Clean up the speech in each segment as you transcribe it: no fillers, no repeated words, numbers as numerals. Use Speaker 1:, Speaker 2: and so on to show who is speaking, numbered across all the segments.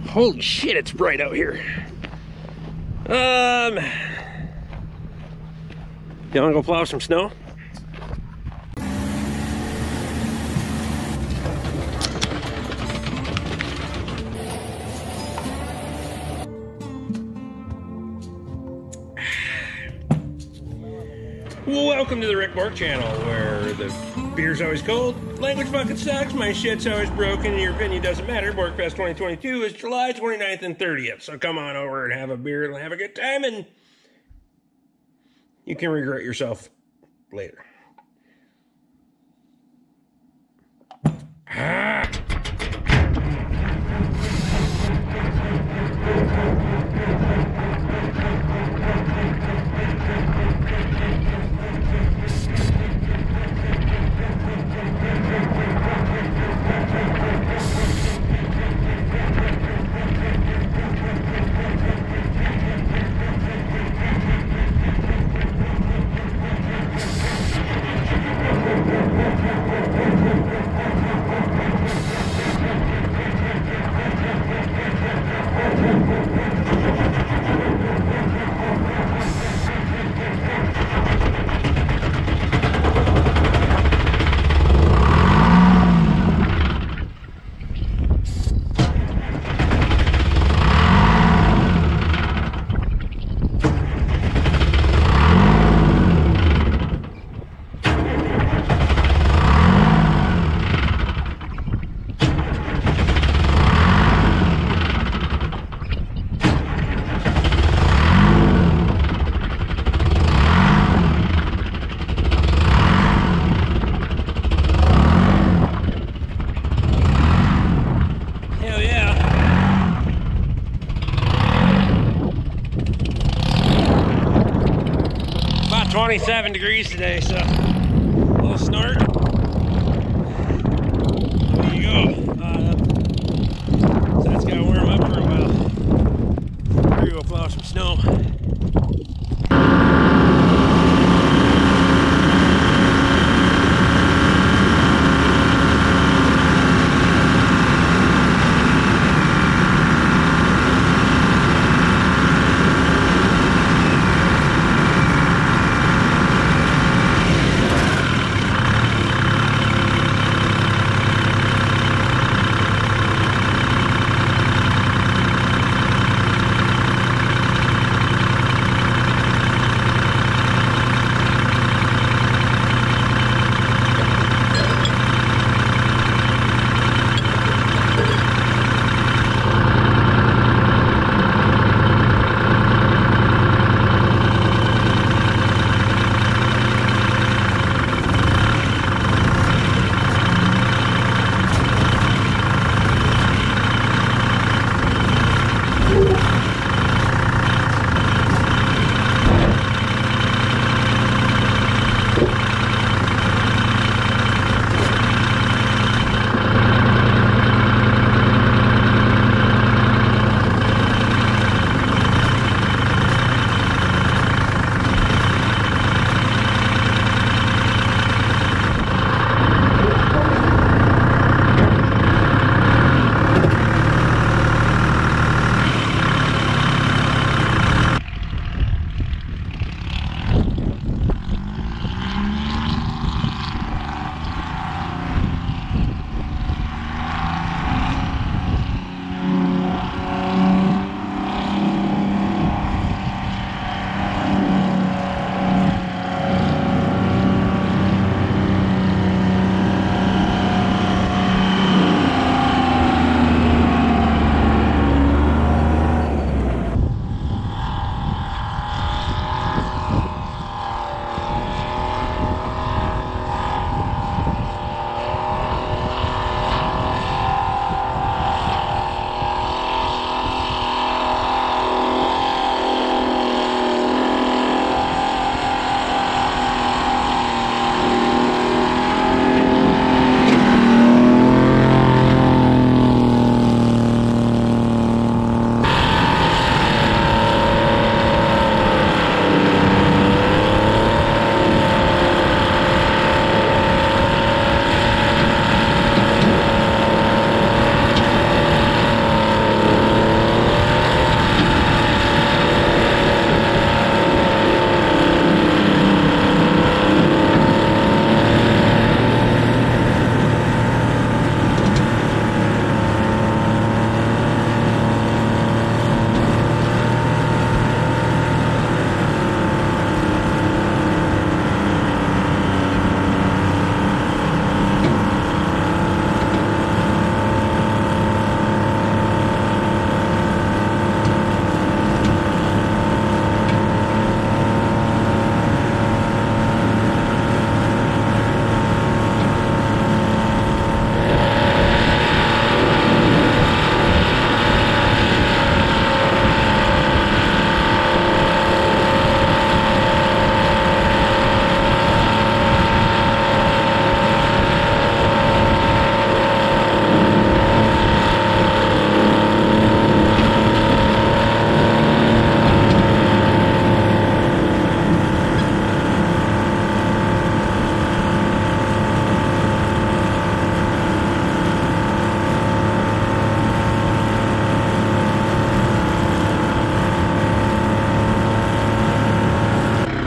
Speaker 1: Holy shit, it's bright out here. You wanna go plow some snow? Welcome to the Rick Bork channel, where the beer's always cold, language fucking sucks, my shit's always broken, and your opinion doesn't matter. Borkfest 2022 is July 29th and 30th, so come on over and have a beer and have a good time, and you can regret yourself later. About 27 degrees today, so a little snort. There you go. So that's gotta warm up for a while. We're gonna go plow some snow.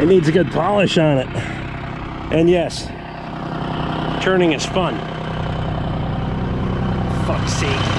Speaker 1: It needs a good polish on it. And yes, turning is fun. Fuck's sake.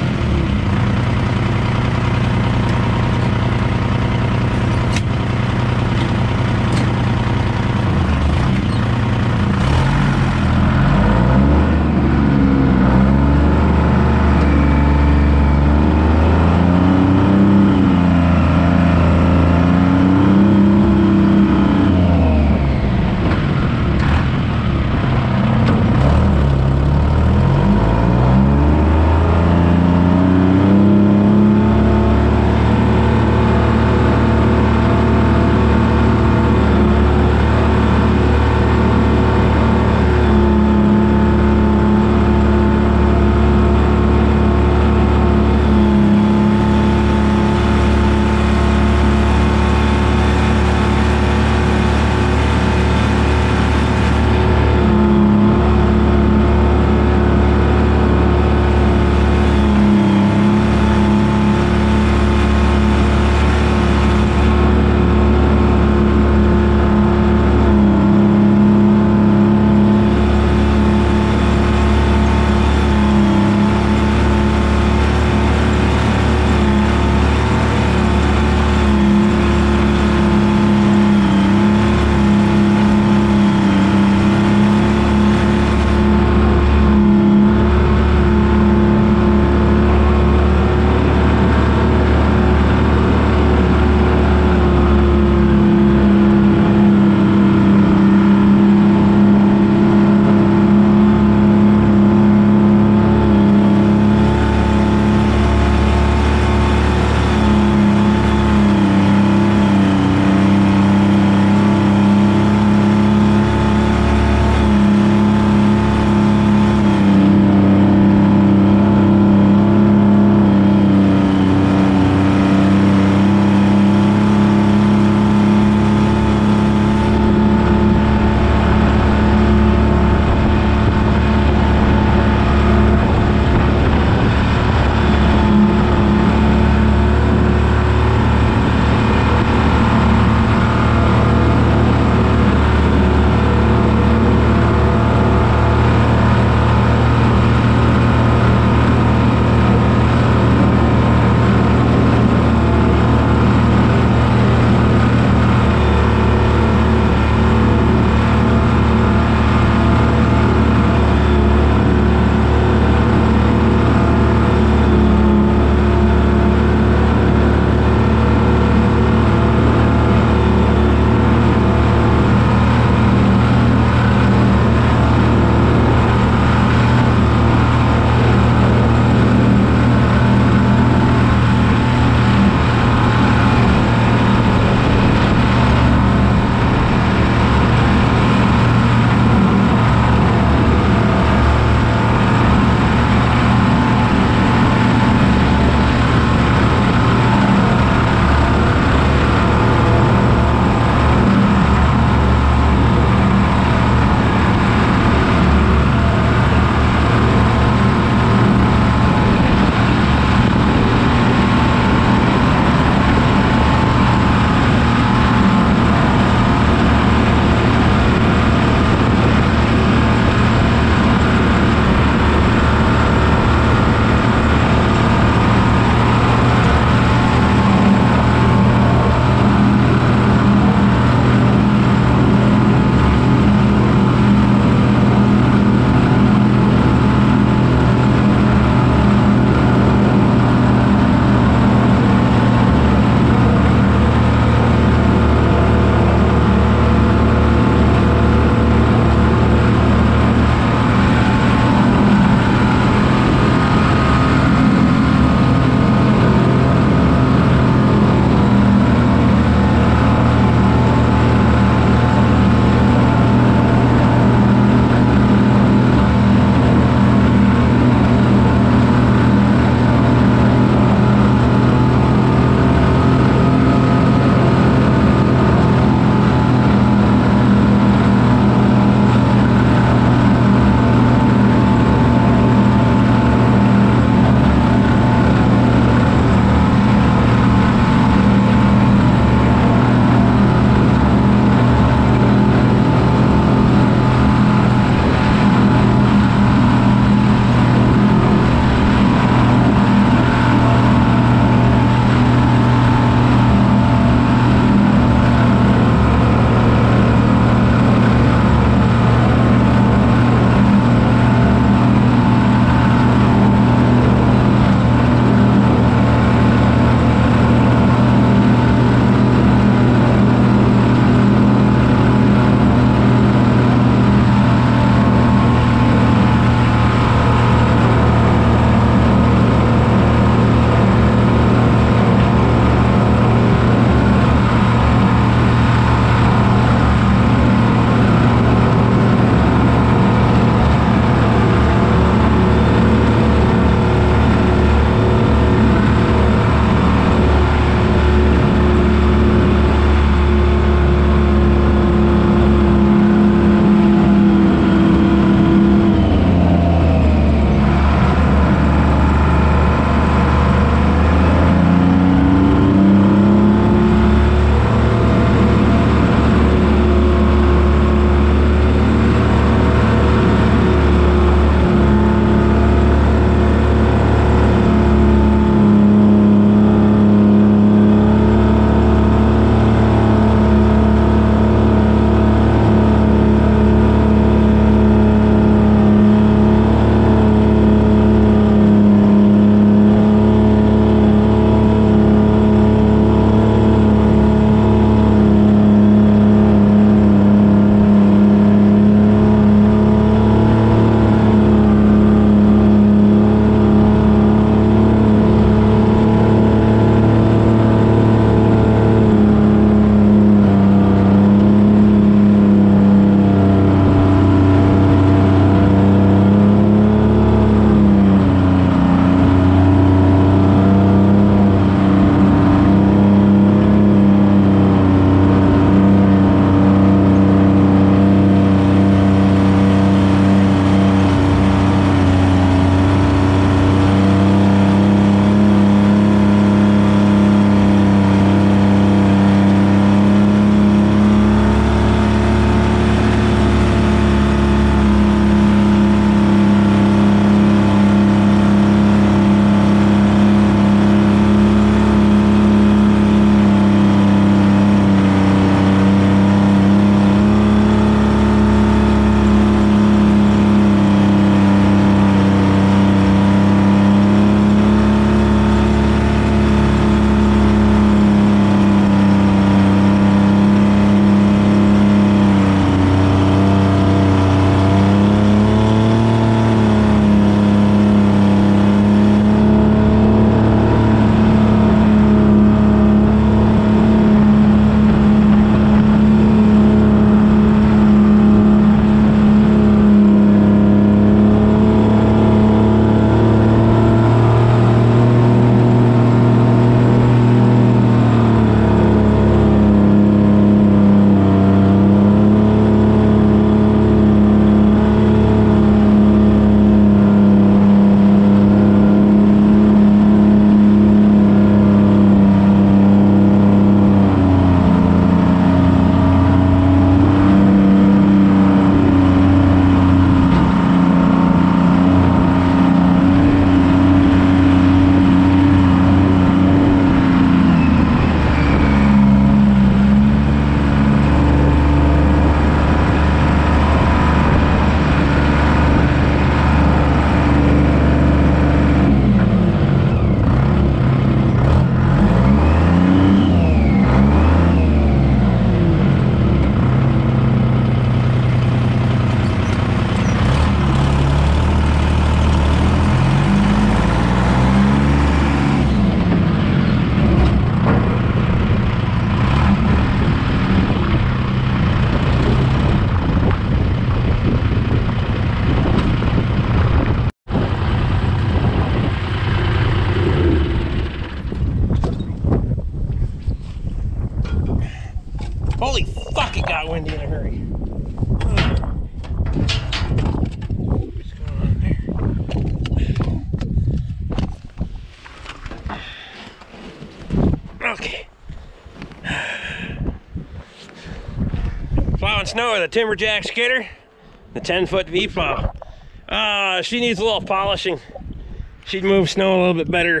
Speaker 1: snow with a Timberjack Skidder, the 10-foot V-Plow. She needs a little polishing. She'd move snow a little bit better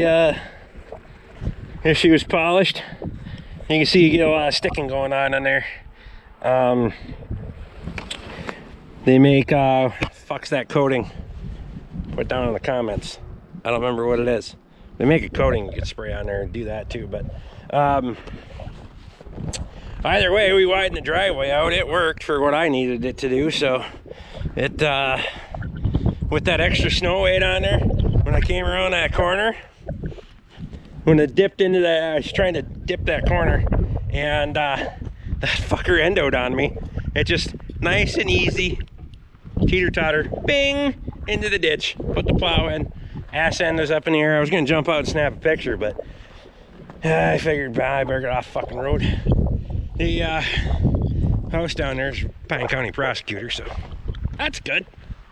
Speaker 1: if she was polished. You can see you get a lot of sticking going on in there. They make fuck's that coating? Put down in the comments. I don't remember what it is. They make a coating you can spray on there and do that too, but either way, we widened the driveway out. It worked for what I needed it to do. So it with that extra snow weight on there, when I came around that corner, when it dipped into that, I was trying to dip that corner, and that fucker endoed on me. It just nice and easy, teeter-totter, bing, into the ditch, put the plow in, ass end was up in the air. I was gonna jump out and snap a picture, but I figured I better get off the fucking road. The house down there is Pine County prosecutor, so that's good.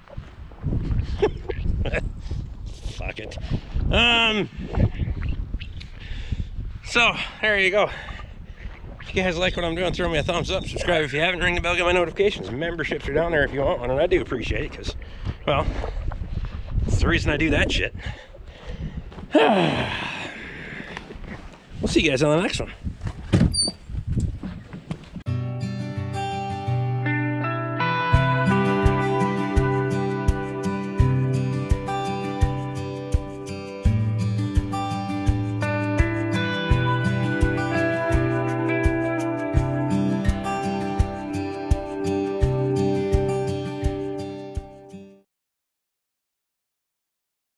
Speaker 1: Fuck it. So there you go. If you guys like what I'm doing, throw me a thumbs up, subscribe if you haven't, ring the bell, get my notifications. Memberships are down there if you want one, and I do appreciate it, because, well, it's the reason I do that shit. We'll see you guys on the next one.